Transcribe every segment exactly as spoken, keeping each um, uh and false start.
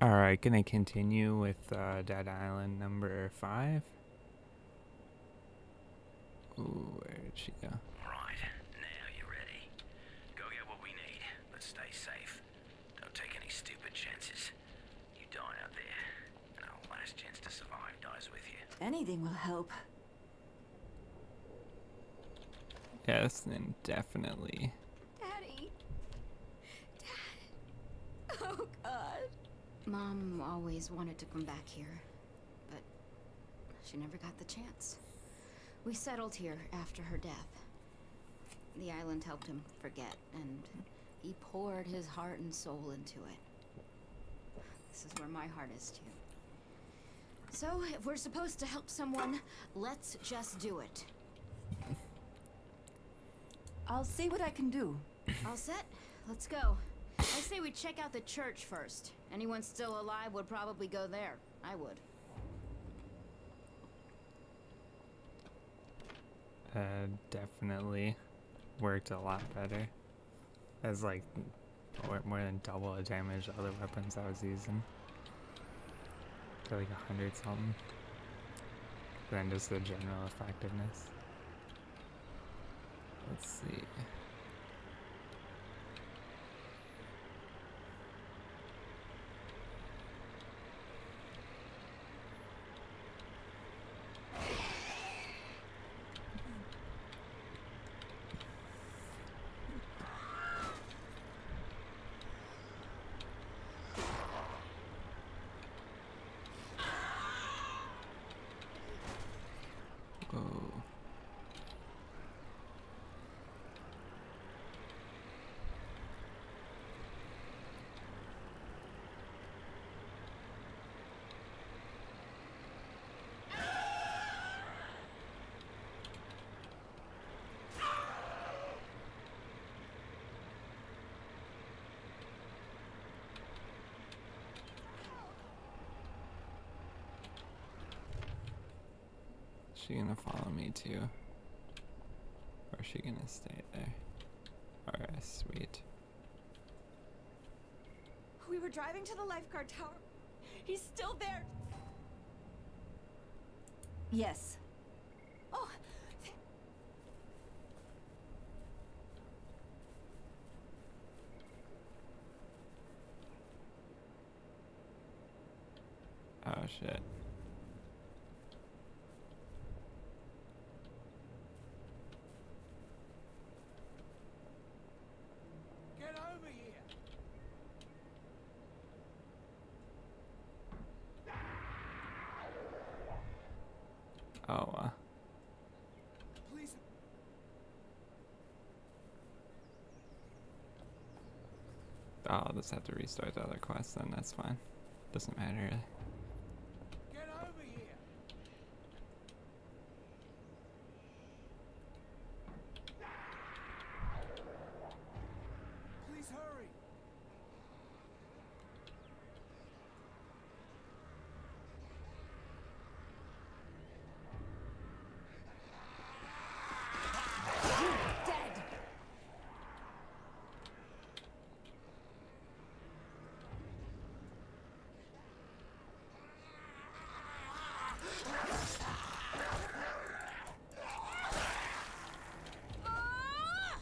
Alright, gonna continue with uh, Dead Island number five. Ooh, where did she go? Right, now you're ready. Go get what we need, but stay safe. Don't take any stupid chances. You die out there, and our last chance to survive dies with you. Anything will help. Yes, then definitely. Daddy. Dad. Oh, God. Mom always wanted to come back here, but she never got the chance. We settled here after her death. The island helped him forget, and he poured his heart and soul into it. This is where my heart is, too. So, if we're supposed to help someone, let's just do it. I'll see what I can do. All set? Let's go. I say we check out the church first. Anyone still alive would probably go there. I would. Uh, definitely worked a lot better. As like more, more than double the damage of other weapons I was using. To like a hundred something. Than just the general effectiveness. Let's see. Oh. She gonna follow me too? Or is she gonna stay there? Alright, sweet. We were driving to the lifeguard tower. He's still there. Yes. Oh, Oh shit. Get over here! Oh, uh. Please. Oh, I'll just have to restart the other quest then, that's fine. Doesn't matter really. Get over here! Please hurry! dead. Ah!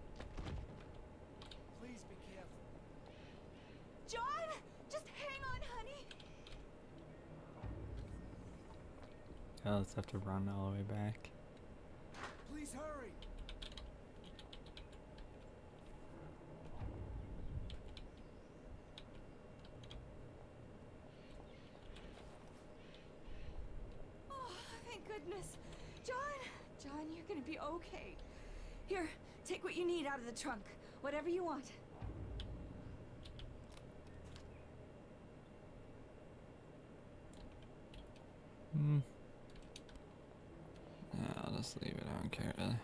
Please be careful. John, just hang on, honey. I'll just have to run all the way back. Please hurry! Oh, thank goodness. John, John, you're gonna be okay. Here, take what you need out of the trunk. Whatever you want. Hmm. Yeah, I'll just leave it, I don't care really.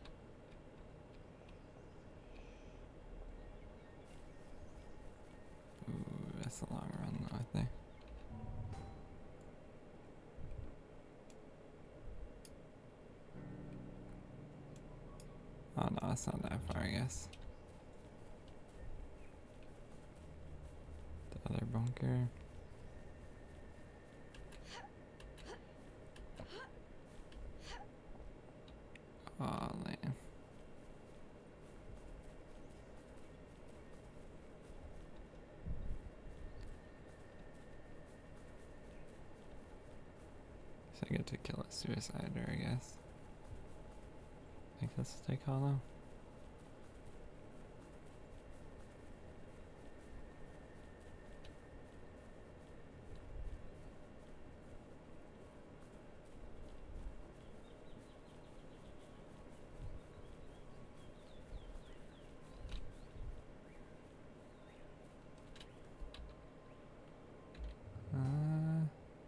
Ooh, that's a long run though, I think. Oh no, it's not that far, I guess. The other bunker. I get to kill a suicider, I guess. I think that's what they call them. Uh,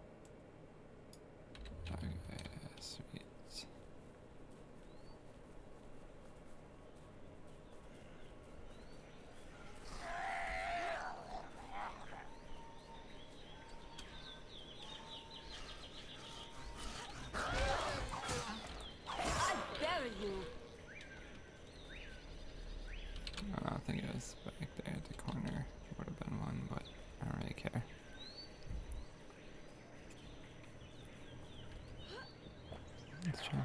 okay, sweet. I dare you! I don't think it was back there at the corner. Would have been one, but I don't really care. Let's try.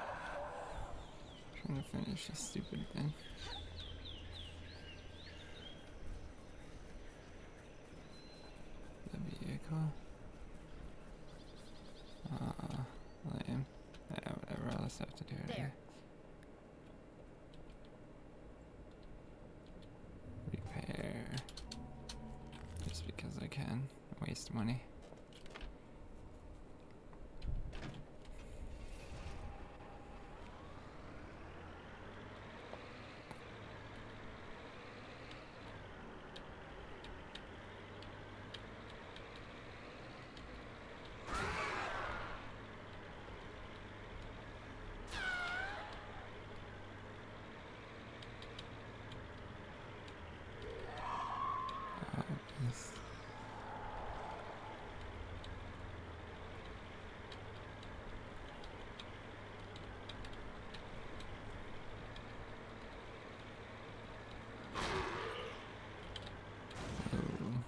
Trying to finish this stupid thing. The vehicle. Uh, lame. Yeah, whatever. I'll just have to do it. There. Repair. Just because I can. Waste money. Uh, this- Ooh.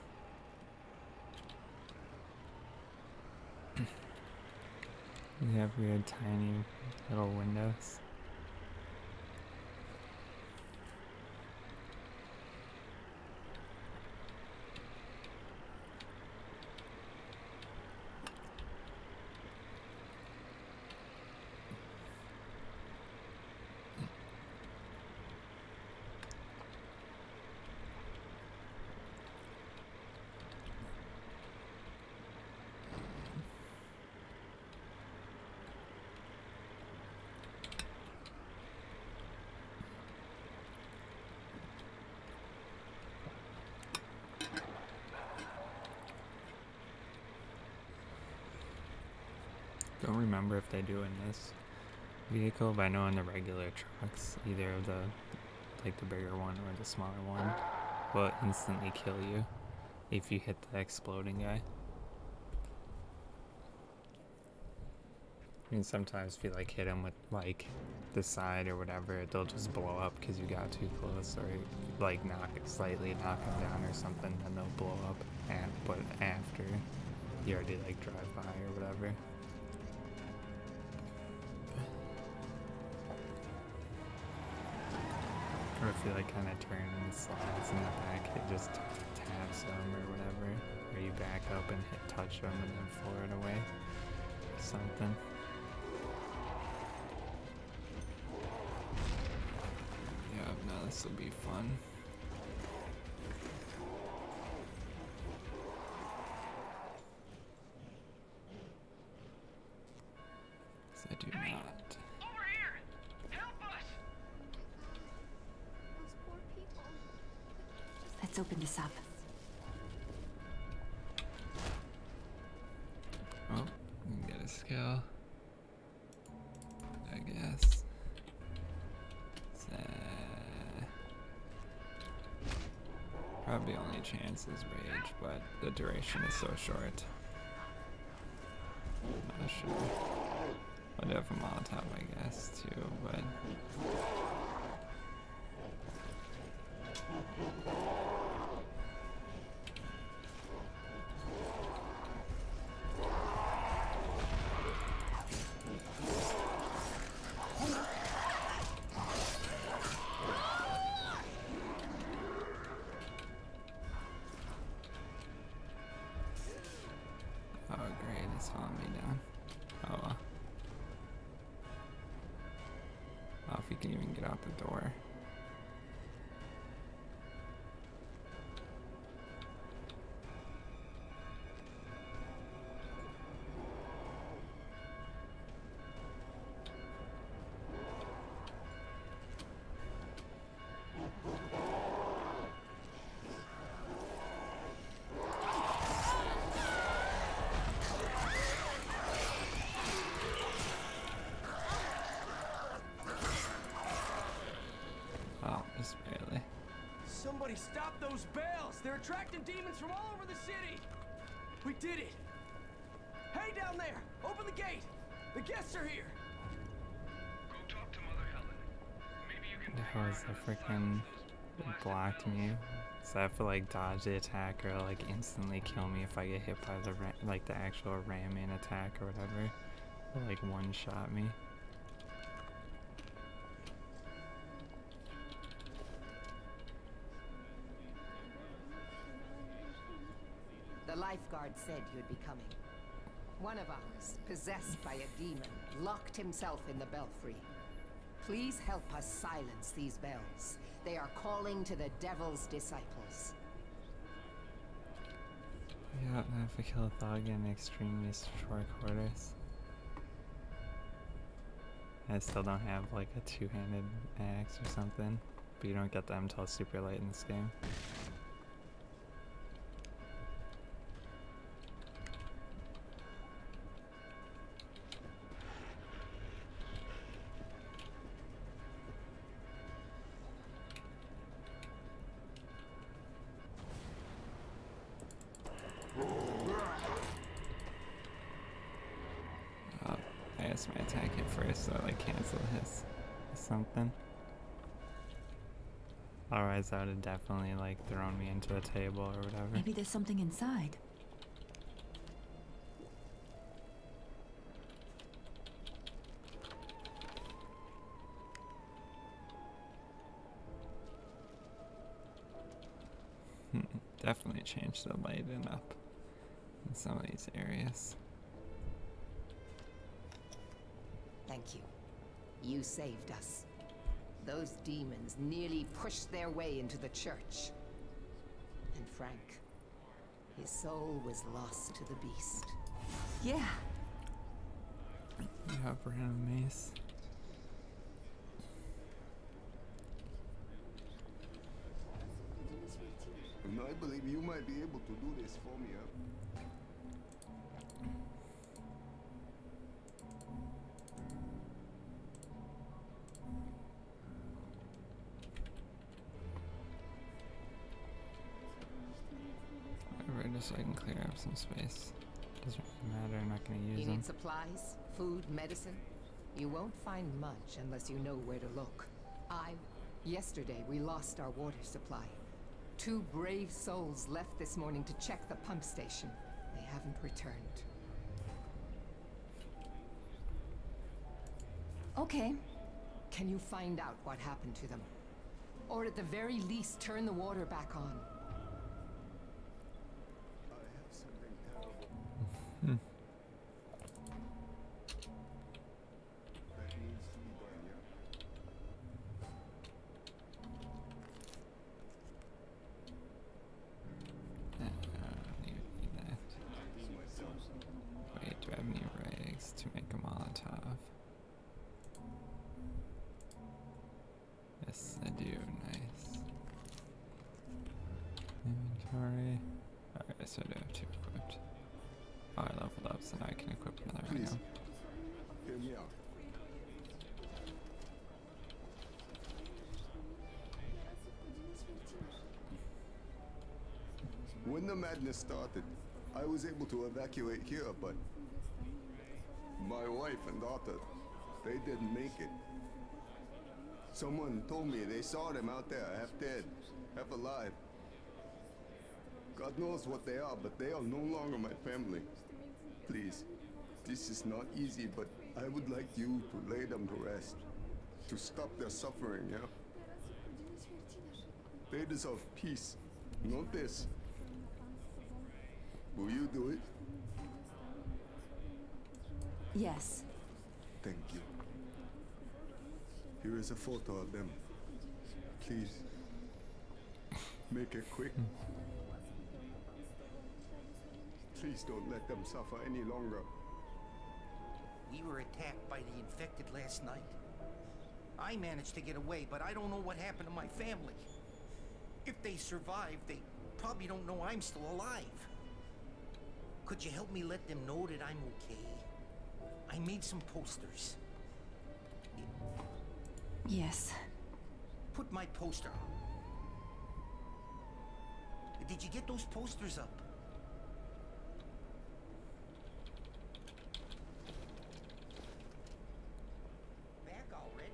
They have weird tiny little windows. Don't remember if they do in this vehicle, but I know in the regular trucks, either of the, like the bigger one or the smaller one, will instantly kill you if you hit the exploding guy. I mean, sometimes if you like hit him with like the side or whatever, they'll just blow up because you got too close, or like knock it slightly, knock him down or something, and they'll blow up. And but after you already like drive by or whatever. Or if you like kind of turn and it slides in the back, it just taps them or whatever. Or you back up and hit touch them and then floor it away. Or something. Yeah, no, this will be fun. I do not. Over here! Help us! Those poor people. Let's open this up. Oh, we can get a skill. I guess. So, probably only chance is rage, but the duration is so short. I'm not sure. I'll do have a Molotov, I guess, too, but. Oh, great, it's following me down. Oh, get out the door. Oh, just barely. Somebody stop those bells! They're attracting demons from all over the city! We did it! Hey, down there! Open the gate! The guests are here! Go talk to Mother Helen. Maybe you can That was the freaking blocked me. So I have to like dodge the attack or like instantly kill me if I get hit by the ra like the actual ramming attack or whatever. Or like one shot me. The lifeguard said you'd be coming. One of ours, possessed by a demon, locked himself in the belfry. Please help us silence these bells. They are calling to the devil's disciples. Yeah, I have to kill a thug in extremely short quarters. I still don't have like a two-handed axe or something, but you don't get them until super late in this game. Oh, I guess my attack hit first, so I like cancel his something. Otherwise, that would have definitely like thrown me into the table or whatever. Maybe there's something inside. Definitely change the lighting up in some of these areas. Thank you. You saved us. Those demons nearly pushed their way into the church. And Frank, his soul was lost to the beast. Yeah. Yeah, random mace. And I believe you might be able to do this for me, huh? Whatever, just so I can clear up some space. Doesn't really matter, I'm not gonna use You them. need supplies, food, medicine? You won't find much unless you know where to look. I... Yesterday, we lost our water supply. Two brave souls left this morning to check the pump station. They haven't returned. Okay. Can you find out what happened to them? Or at the very least, turn the water back on? I have something terrible. Hmm. That needs to be done, yeah? Uh, I don't even need that. Wait, do I have any rags to make a Molotov? Yes, I do. Nice. Inventory. Alright, so I do have two equipped. Oh, I leveled up, so now I can equip another right Please, now. hear me out. When the madness started, I was able to evacuate here, but my wife and daughter, they didn't make it. Someone told me they saw them out there, half dead, half alive. God knows what they are, but they are no longer my family. Please, this is not easy, but I would like you to lay them to rest. To stop their suffering, yeah? They deserve peace, not this. Will you do it? Yes. Thank you. Here is a photo of them. Please, make it quick. Please don't let them suffer any longer. We were attacked by the infected last night. I managed to get away, but I don't know what happened to my family. If they survive, they probably don't know I'm still alive. Could you help me let them know that I'm okay? I made some posters. Yes. Put my poster up. Did you get those posters up? Back already?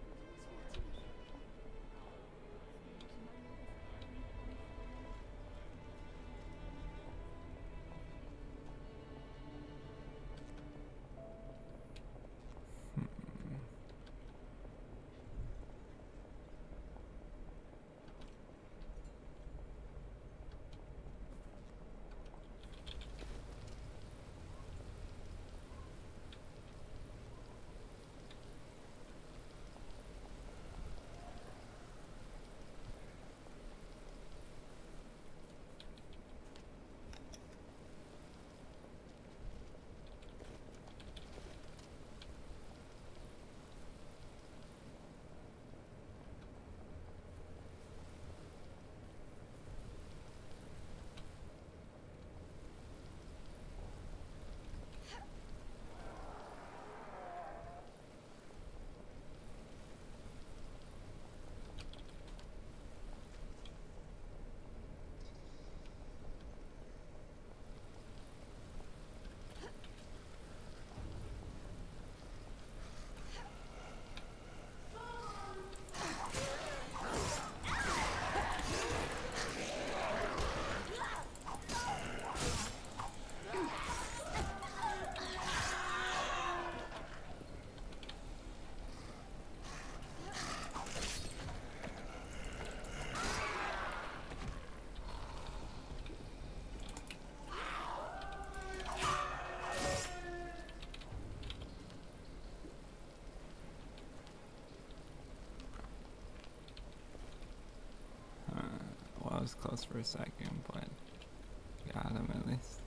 I was close for a second, but got him at least.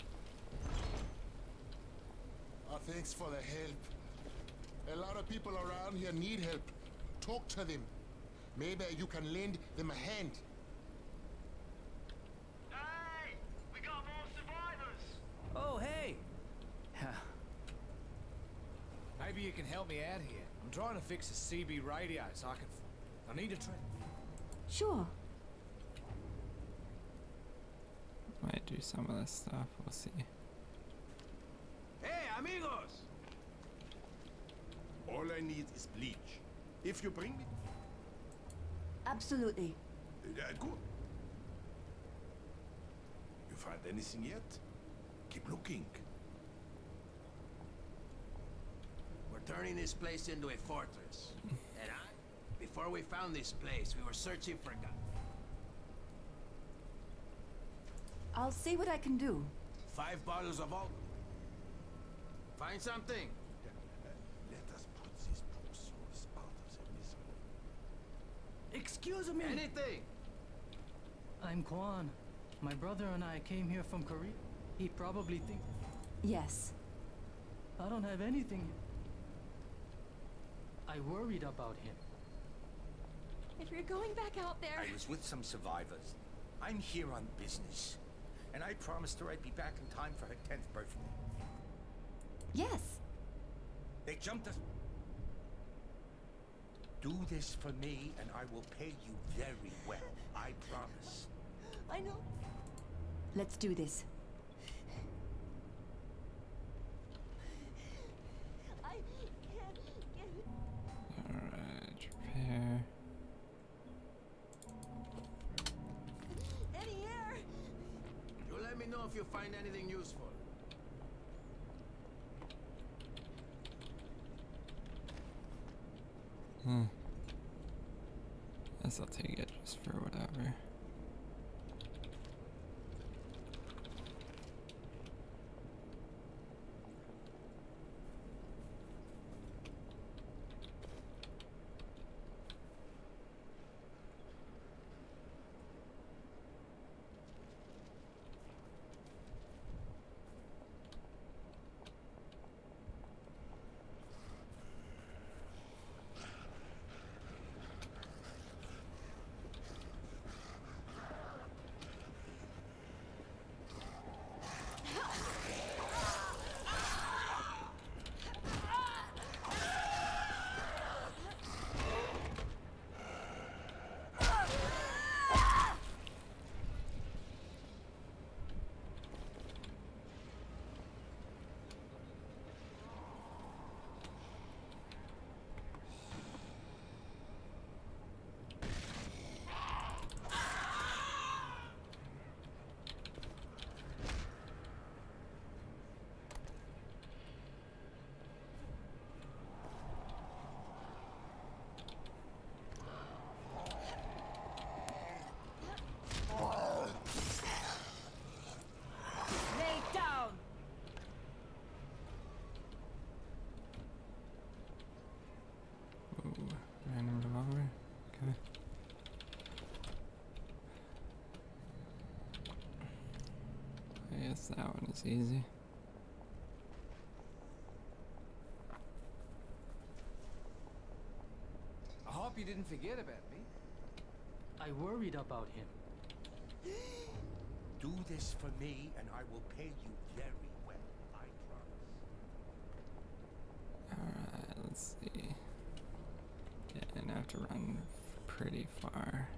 Oh, thanks for the help. A lot of people around here need help. Talk to them. Maybe you can lend them a hand. Hey! We got more survivors! Oh, hey! Maybe you can help me out here. I'm trying to fix a C B radio so I can... I need a train. Sure. Might do some of this stuff, we'll see. Hey, amigos! All I need is bleach. If you bring me... Absolutely. Uh, good. You find anything yet? Keep looking. We're turning this place into a fortress. And I... Before we found this place, we were searching for God. I'll see what I can do. Five bottles of all. Find something. Let us put these poor souls out of their misery. Excuse me. Anything. I'm Kwan. My brother and I came here from Korea. He probably thinks... Yes. I don't have anything. I worried about him. If you're going back out there... I was with some survivors. I'm here on business. And I promised her I'd be back in time for her tenth birthday. Yes. They jumped us. Do this for me, and I will pay you very well. I promise. I know. Let's do this. I can't get it. Alright, repair. Any air. You let me know if you find anything useful. Hmm. Guess I'll take it just for whatever. guess that one is easy. I hope you didn't forget about me. I worried about him. Do this for me, and I will pay you very well, I promise. Alright, let's see. Yeah, and I have to run pretty far.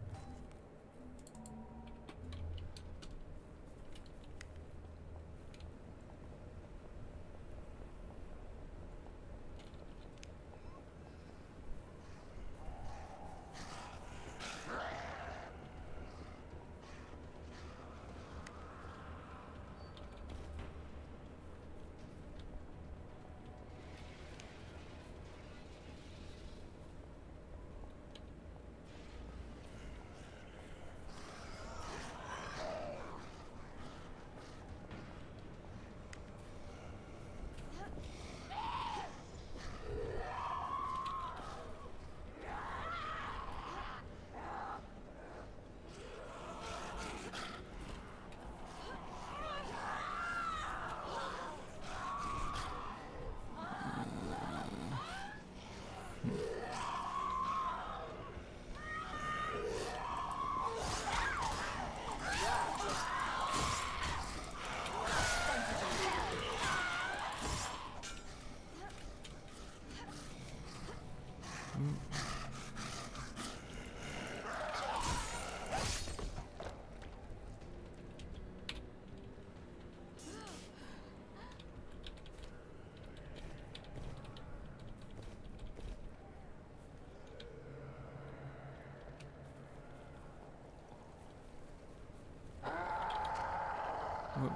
Oh.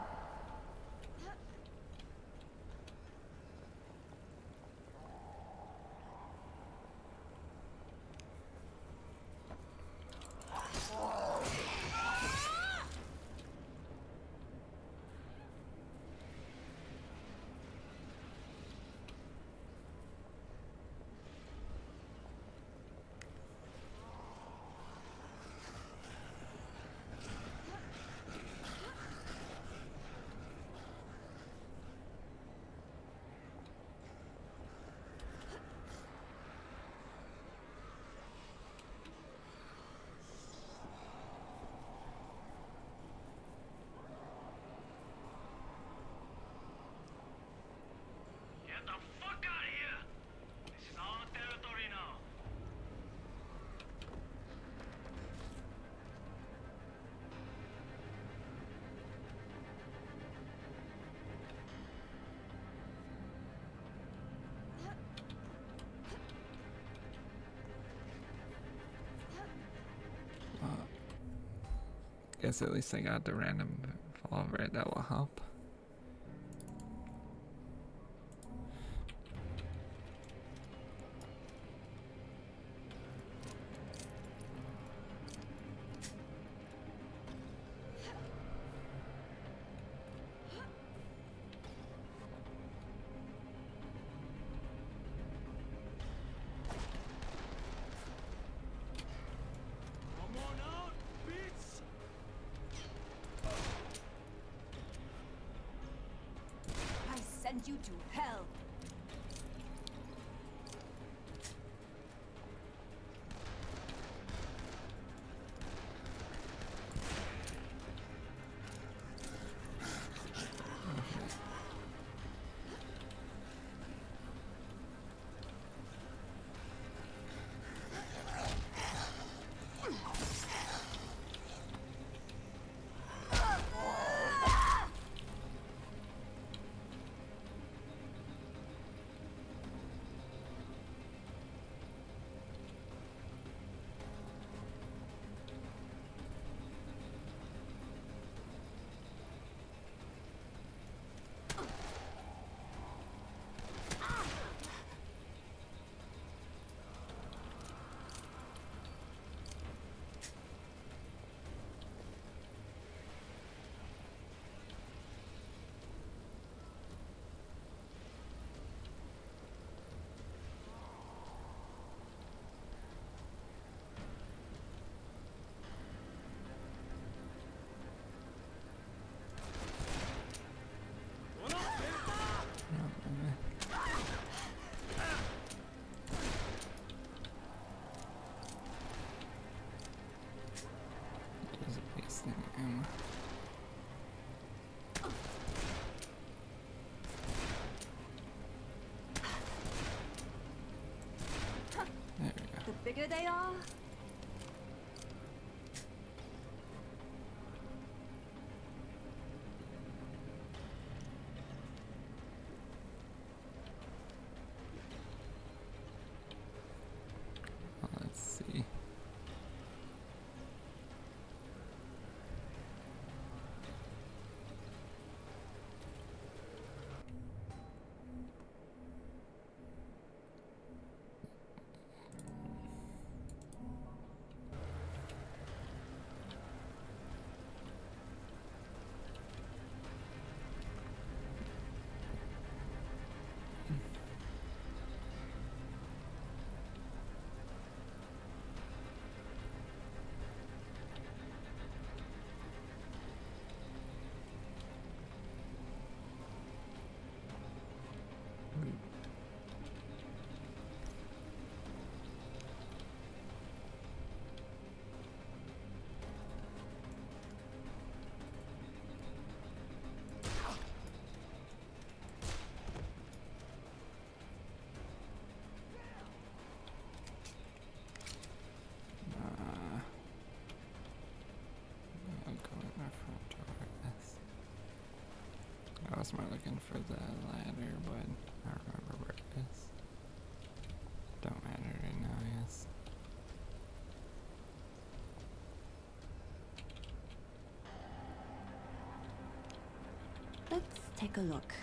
Get the fuck out of here! This is our territory now. Well, guess at least I got the random fall right, that will help. Come on out, bitch! I send you to hell. wasting ammo. There we go. The bigger they are, Let's see. I was more looking for the ladder, but I don't remember where it is. Don't matter right now, yes. let's take a look.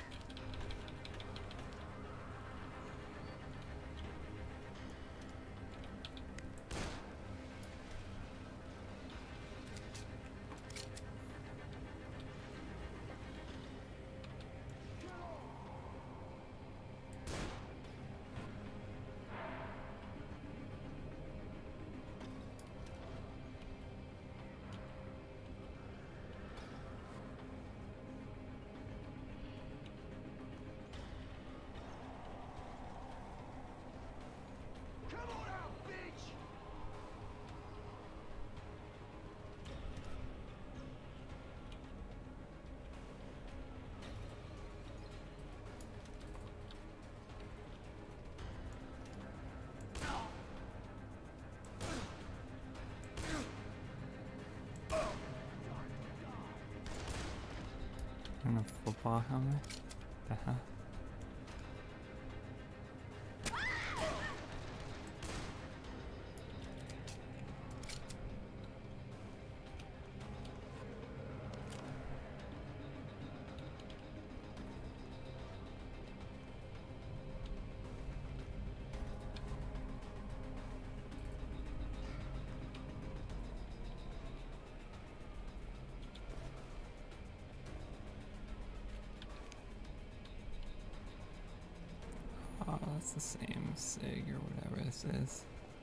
And a football helmet? The hell? Oh, that's the same SIG or whatever this is.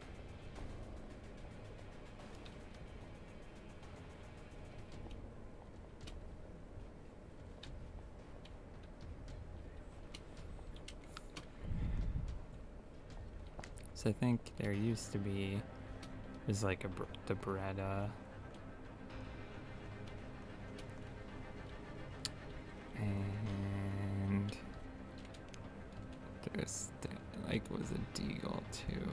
So I think there used to be, there's like a br the Beretta, and there's the, like was a Deagle too.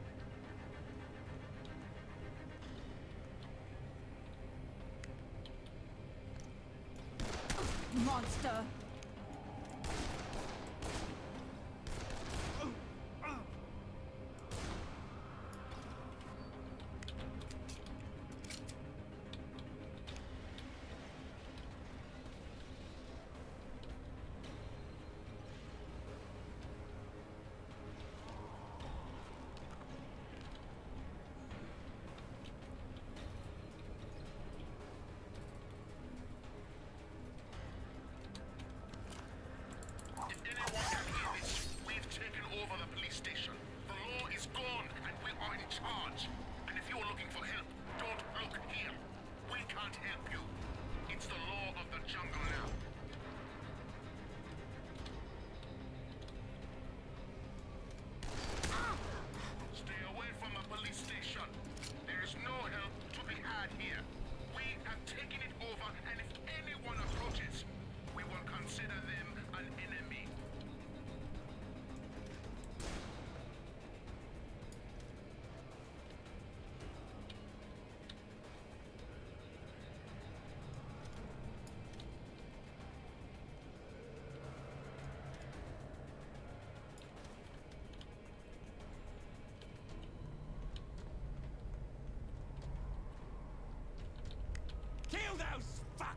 Monster! Stay away from a police station. There is no help to be had here. We have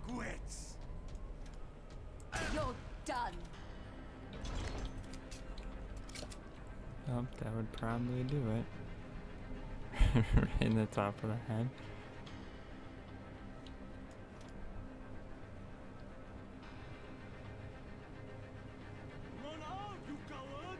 fuckwits! You're done. Oh, that would probably do it. Right in the top of the head. Run out, you coward!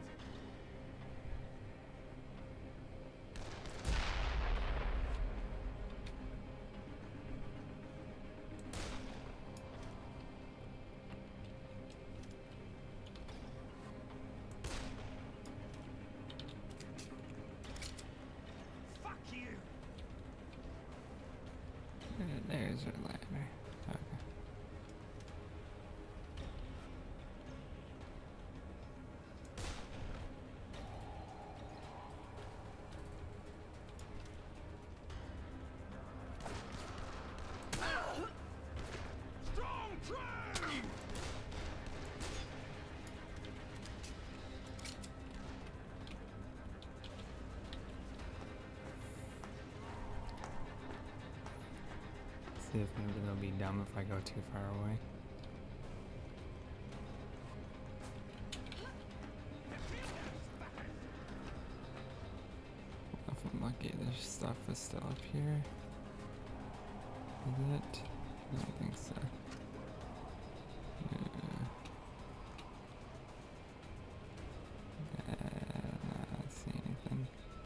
Fuck you! Uh, There's our ladder. Okay. Strong train! See if maybe they'll be dumb if I go too far away. If I'm lucky, there's stuff is still up here. Is it? I don't think so. Uh, uh, not see anything.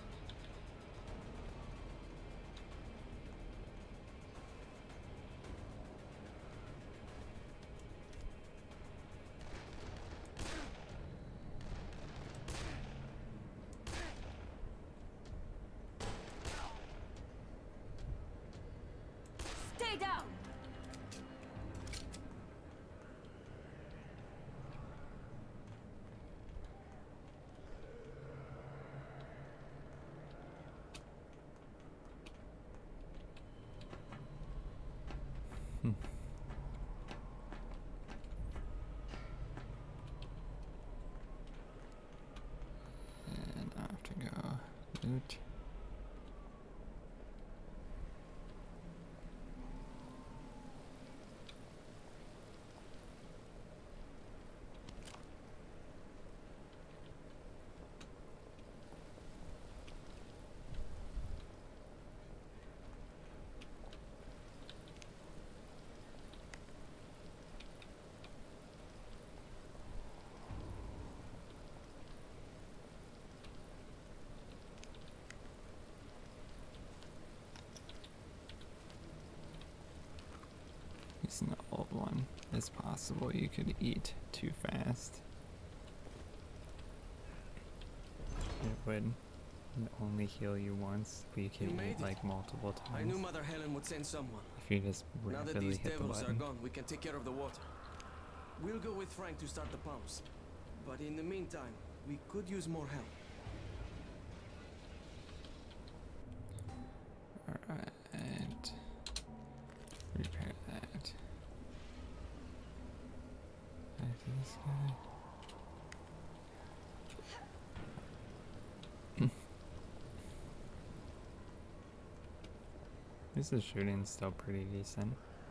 Stay down. Hmm. And I have to go loot. It's an old one. It's possible you could eat too fast. It would only heal you once, but you could You made eat it. like multiple I times. knew Mother Helen would send someone. If you just Now that rapidly these hit the devils are button. gone, we can take care of the water. We'll go with Frank to start the pumps. But in the meantime, we could use more help. Alright. Repair that. Back to this guy. This is shooting still pretty decent.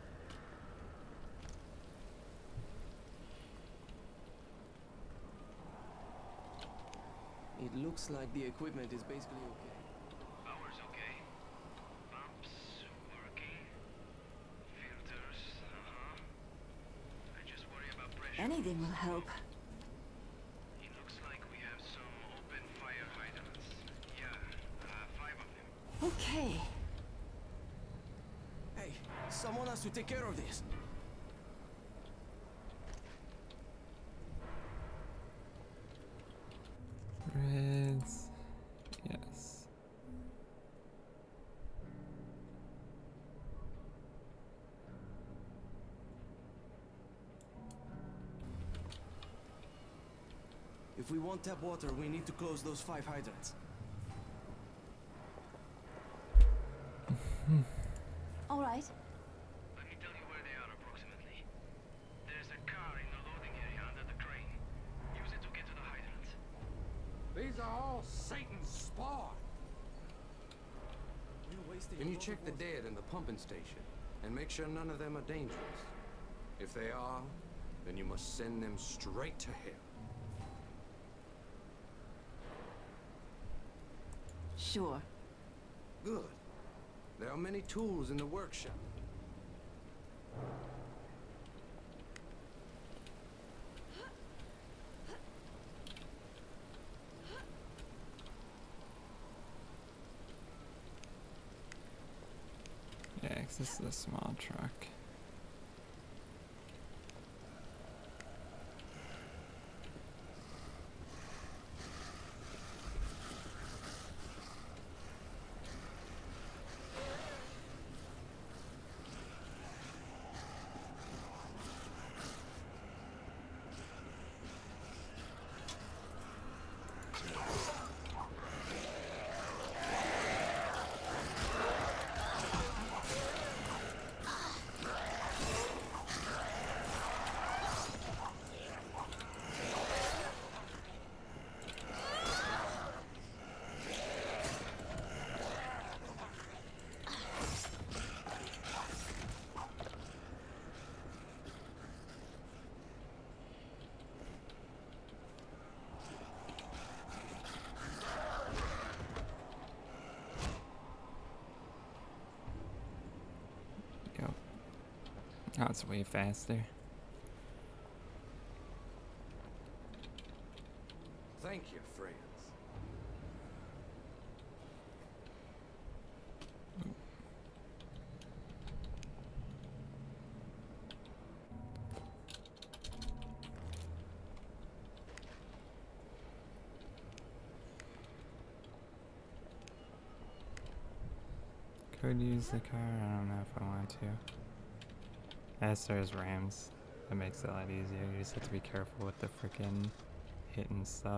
It looks like the equipment is basically okay. Power's okay. Pumps working. Filters, uh-huh. I just worry about pressure. Anything will help. It looks like we have some open fire hydrants. Yeah, uh, five of them. Okay. Hey, someone has to take care of this. Reds. Yes. If we want tap water, we need to close those five hydrants. All right. Let me tell you where they are approximately. There's a car in the loading area under the crane. Use it to get to the hydrants. These are all Satan's spawn. You wasting Can you a lot check of the water. dead in the pumping station and make sure none of them are dangerous? If they are, then you must send them straight to hell. Sure. Good. There are many tools in the workshop. Yeah, 'cause this is a small truck. Oh, it's way faster. Thank you, friends. Could use the car, I don't know if I want to. As there's Rams, that makes it a lot easier. You just have to be careful with the frickin' hitting stuff.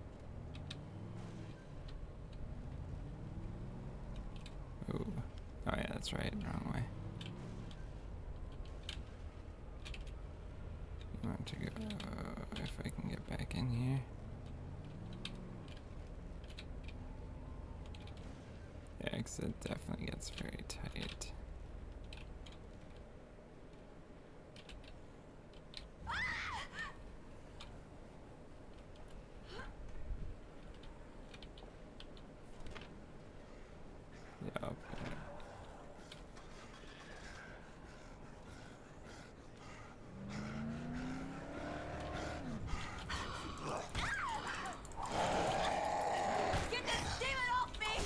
Ooh. Oh yeah, that's right, wrong way. I want to go, if I can get back in here. Yeah, 'cause it definitely gets very tight. Yup. Get this demon off me!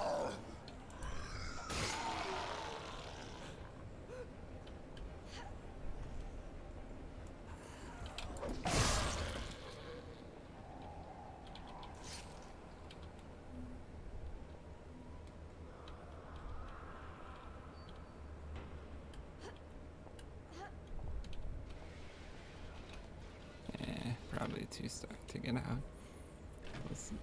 Yeah, probably too stuck to get out. We'll see.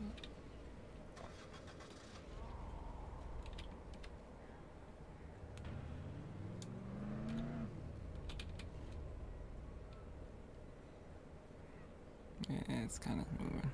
Yeah, it's kind of moving.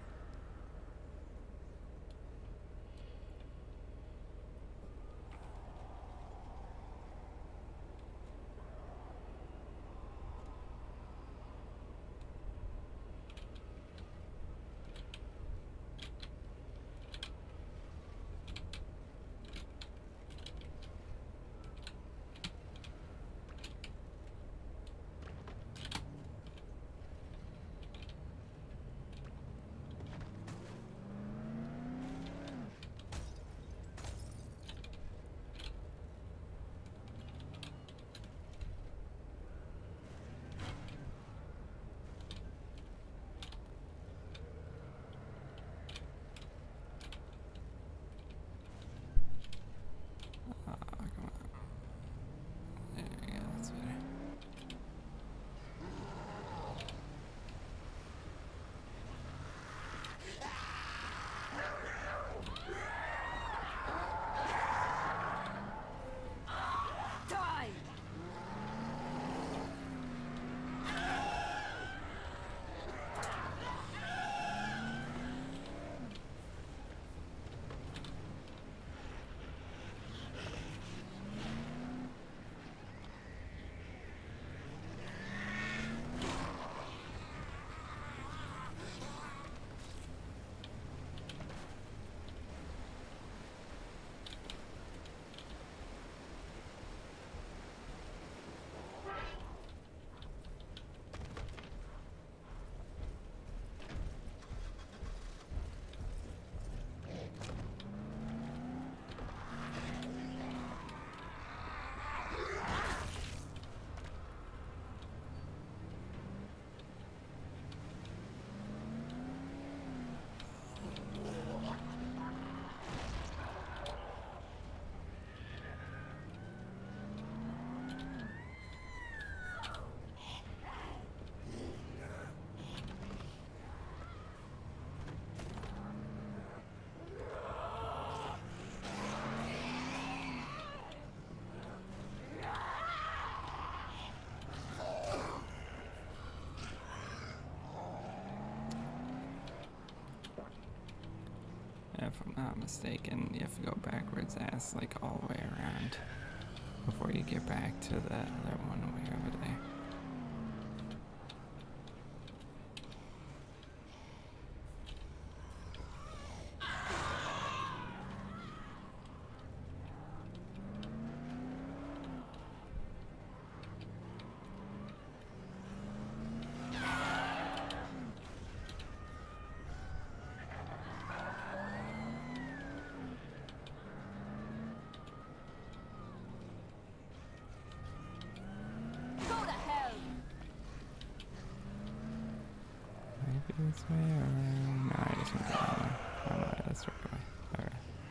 if I'm not mistaken, you have to go backwards ass like all the way around before you get back to the other one way over there. This way or no, I just went the wrong way. Oh no, that's the right way. Alright.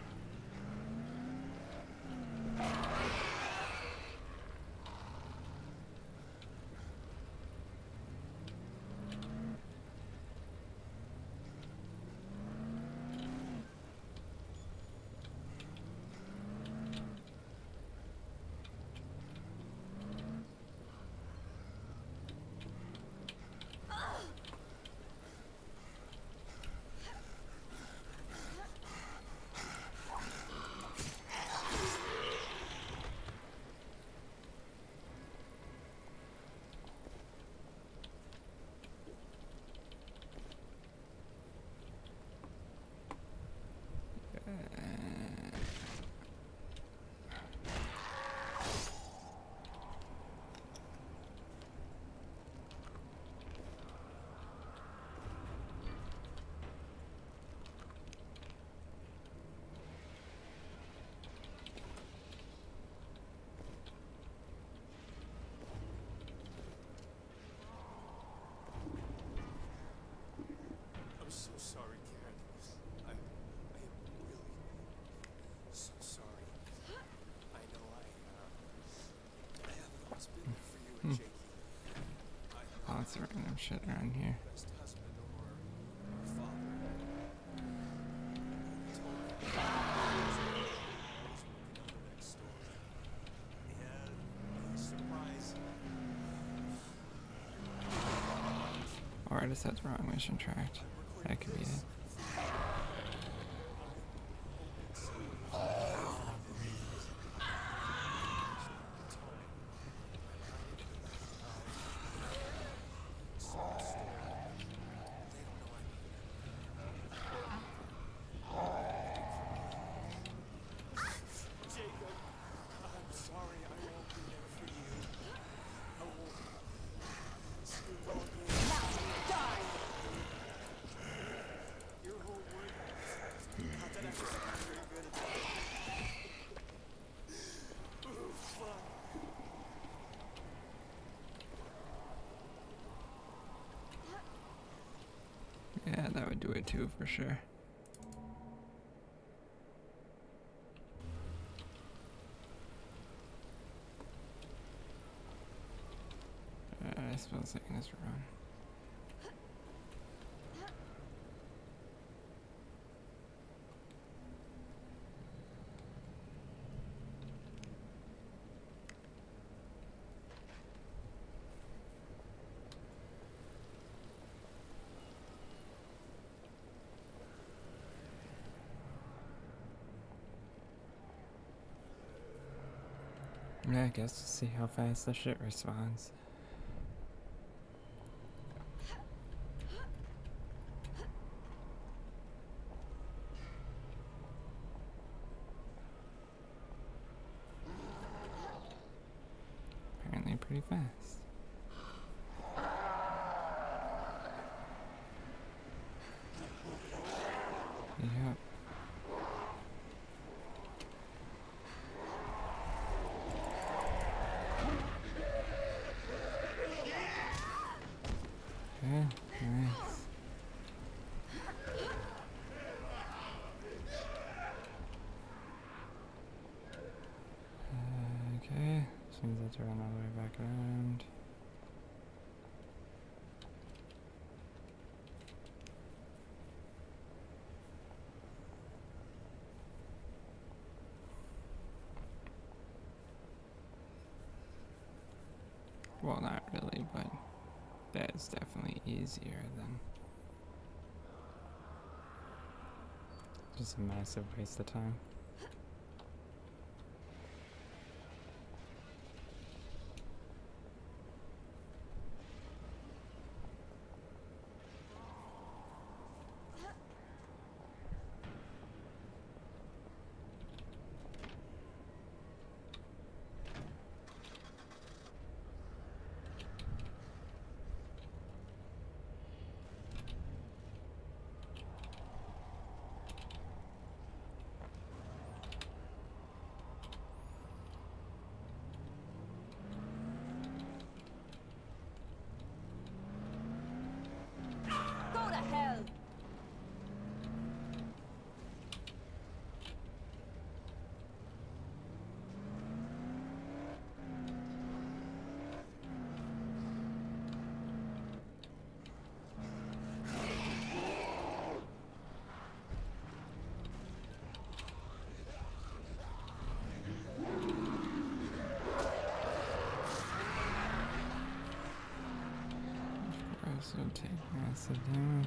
I'm so sorry, Karen. I, I am really so sorry. I know I, uh, I haven't always been there for you and Hmm. Jakey. Lots of random shit around here. Best husband or, or father. He told me that I was always working on the next story. And a surprise. Or I just had the wrong mission tracked. That could be it. Jacob, I'm sorry I won't be there for you. I won't. Snoop Dogg. Your whole word. Not that I was very good at that. Oh, fuck. Yeah, that would do it too for sure. Uh, I suppose I can just run. Yeah, I guess we'll see how fast the shit responds. Apparently pretty fast. Yep. Okay, nice. Okay, just means I have to run all the way back around. Well, not really, but that is definitely easier than Just a massive waste of time. Go to hell! Also take massive damage.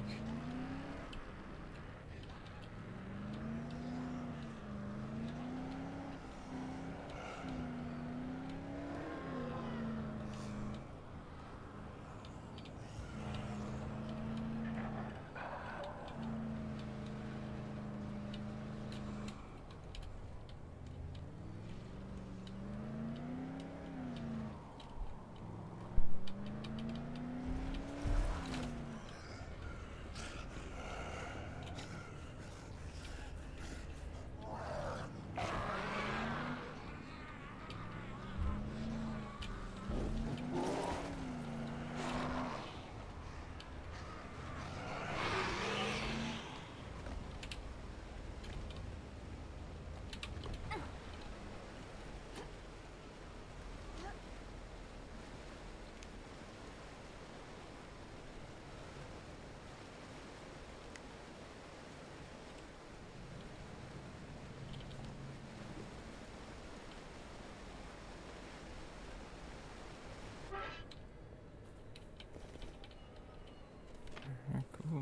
Alright, cool.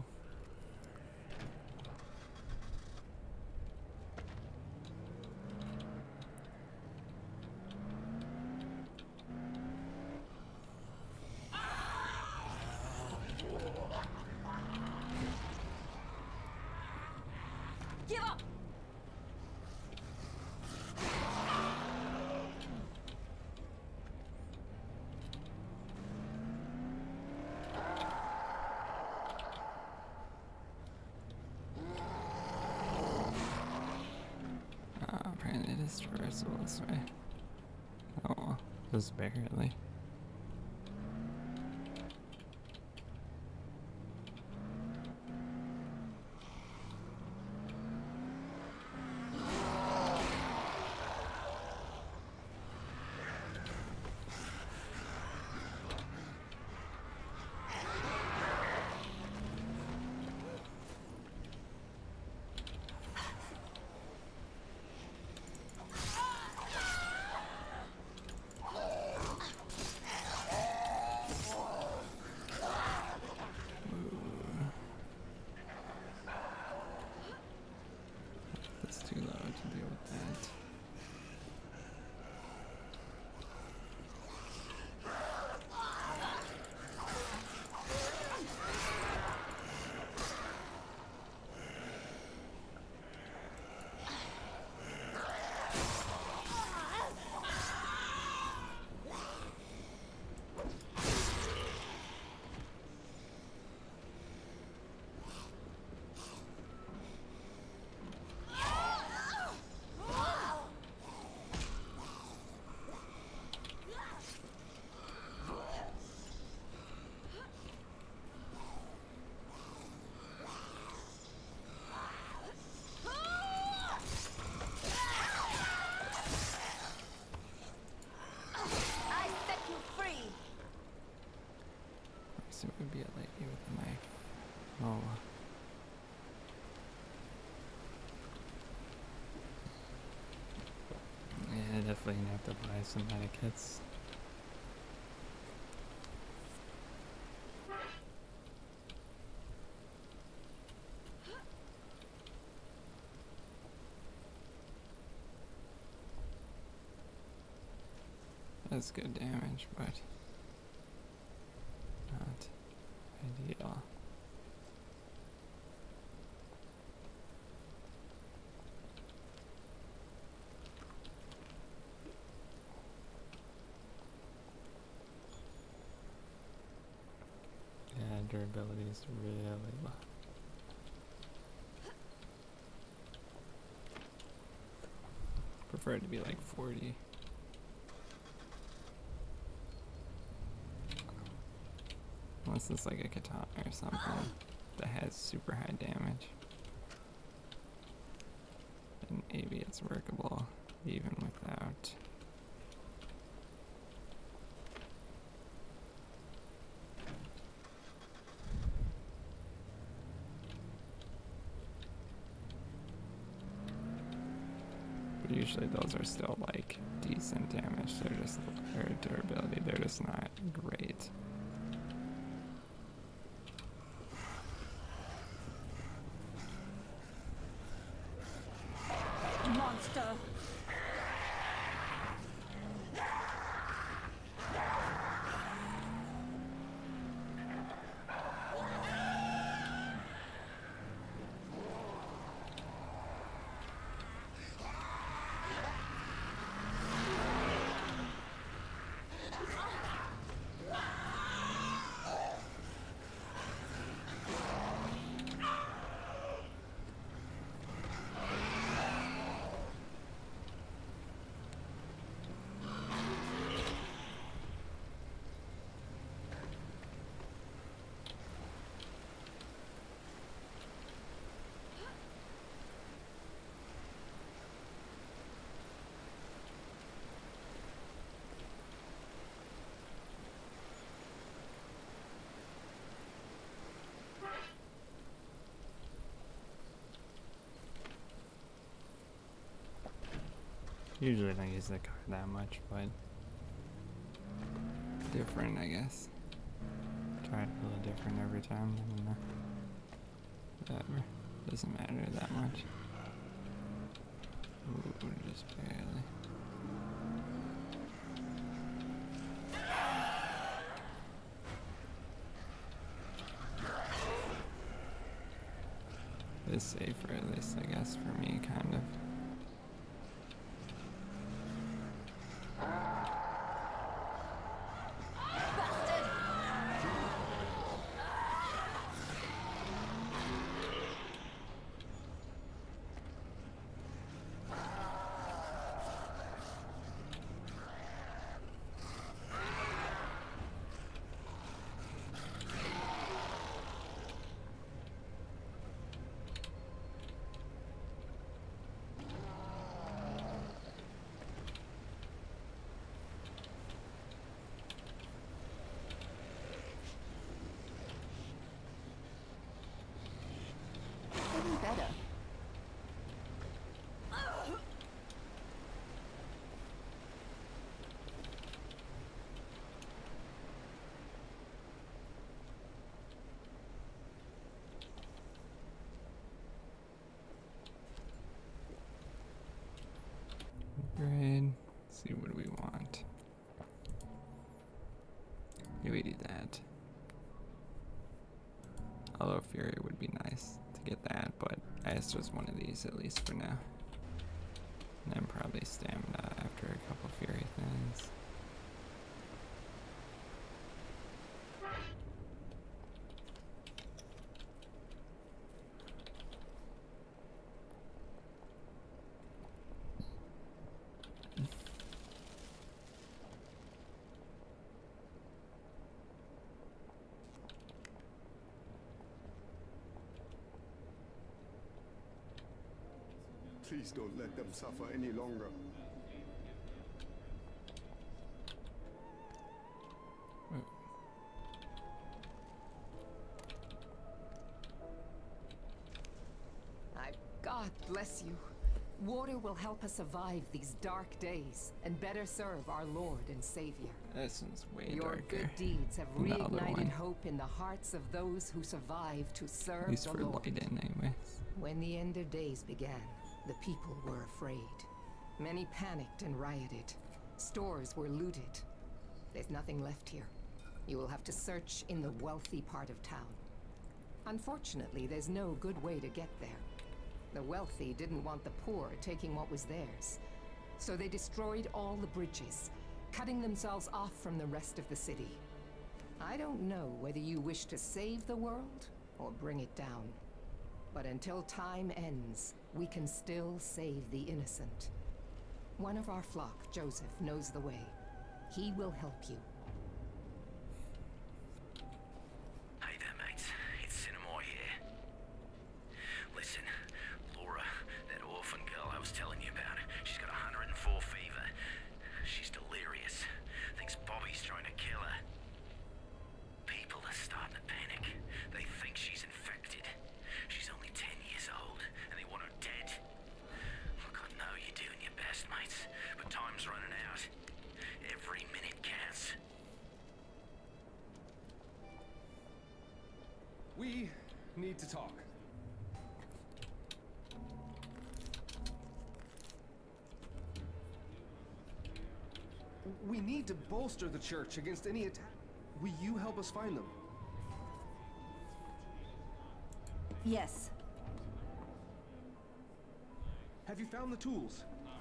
Give up! Ah, apparently it is traversable this way. Oh, well, just barely. It's too low to deal with that. I set you free! So it would be a lady with a knife. Oh. Yeah, definitely gonna have to buy some medikits. That's good damage, but not ideal. Yeah, durability is really low. Prefer it to be like forty. Unless it's like a katana or something that has super high damage. Then maybe it's workable even without. But usually those are still like decent damage. They're just, or durability, they're just not great. Monster! Usually don't use the card that much, but different, I guess. Try it a little different every time, and uh, whatever. Doesn't matter that much. Ooh, just barely. It's safer, at least, I guess, for me, kind of. Better. Upgrade. Let's see, what do we want? Yeah, we do that. Although Fury would be nice to get that, but I guess just one of these at least for now. And then probably stamina after a couple Fury things. Please don't let them suffer any longer. I, God bless you. Water will help us survive these dark days and better serve our Lord and Savior. This one's way Your darker. good deeds have than the other reignited one. hope in the hearts of those who survive to serve At least the for Lord. light-in, anyways. When the end of days began, the people were afraid. Many panicked and rioted. Stores were looted. There's nothing left here. You will have to search in the wealthy part of town. Unfortunately, there's no good way to get there. The wealthy didn't want the poor taking what was theirs, so they destroyed all the bridges, cutting themselves off from the rest of the city. I don't know whether you wish to save the world or bring it down. But until time ends, we can still save the innocent. One of our flock, Joseph, knows the way. He will help you. Hey there, mates. It's Cinnamore here. Listen, Laura, that orphan girl I was telling you about, she's got one hundred and four fever. She's delirious. Thinks Bobby's trying to kill her. People are starting to panic. They think she's infected. She's only ten years old, and they want her dead. Look, I know you're doing your best, mates, but time's running out. Every minute counts. We need to talk. We need to bolster the church against any attack. Will you help us find them? Yes. Have you found the tools?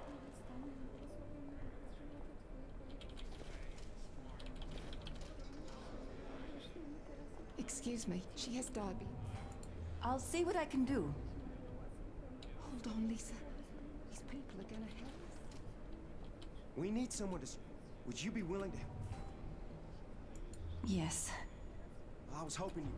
Excuse me, she has Darby. I'll see what I can do. Hold on, Lisa. These people are gonna help us. We need someone to... s- Would you be willing to... Yes. I was hoping you...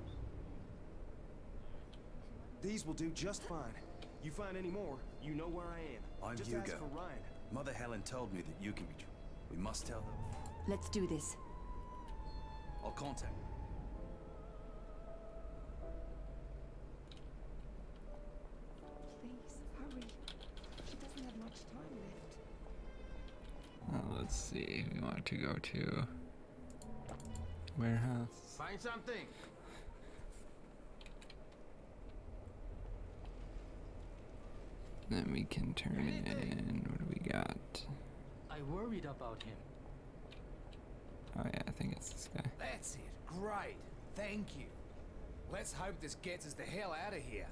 These will do just fine. You find any more, you know where I am. I'm just Hugo. ask for Ryan. Mother Helen told me that you can be true. We must tell them. Let's do this. I'll contact them. Please, hurry. She doesn't have much time left. Uh, let's see. We want to go to warehouse. Find something. Then we can turn in. What do we got? I worried about him. Oh yeah, I think it's this guy. That's it. Great. Thank you. Let's hope this gets us the hell out of here.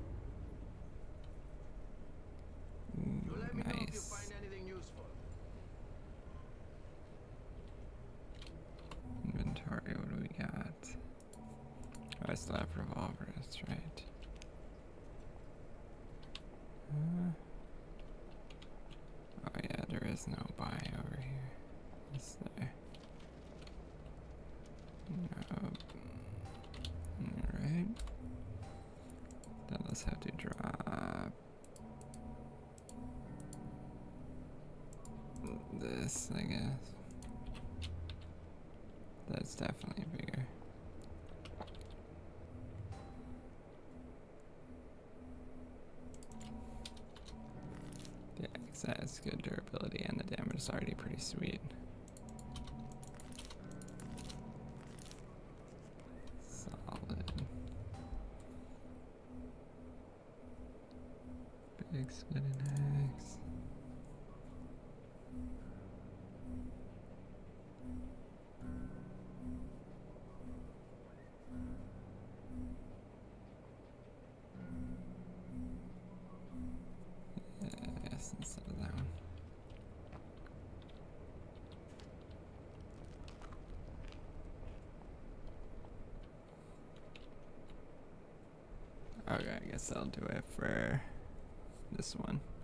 Ooh, You let me know if you nice. find anything useful. Inventory. What do we got? Oh, I still have revolvers. That's right. Uh, oh yeah, there is no buy over here. Is there? Nope. Alright. Then let's have to drop this, I guess. That's definitely bigger. Yeah, 'cause that has good durability and the damage is already pretty sweet. Solid. Big spinning axe. Yes, instead of that one. Okay, I guess I'll do it for this one.